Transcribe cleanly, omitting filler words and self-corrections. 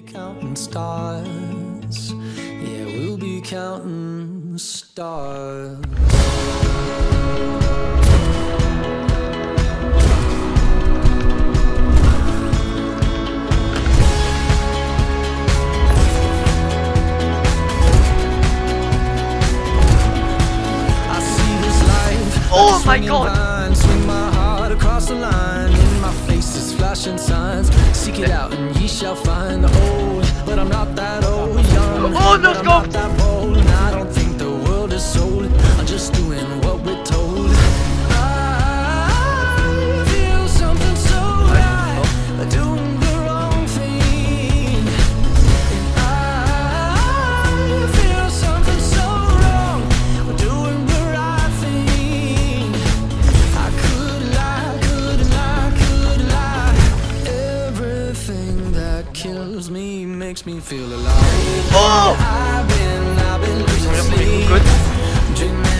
counting stars. Yeah, we'll be counting stars. Oh my god! Swing my heart across the line. In my face is flashing signs. Seek it out and ye shall find. Old, but I'm not that old. Young, oh, no but I'm scope! not that bold. And I don't think the world is sold. I'm just doing what we're told. I feel something so right, doing the wrong thing. And I feel something so wrong, doing the right thing. I could lie. Everything that kills me makes me feel alive. Oh! I've been losing sleep, dreaming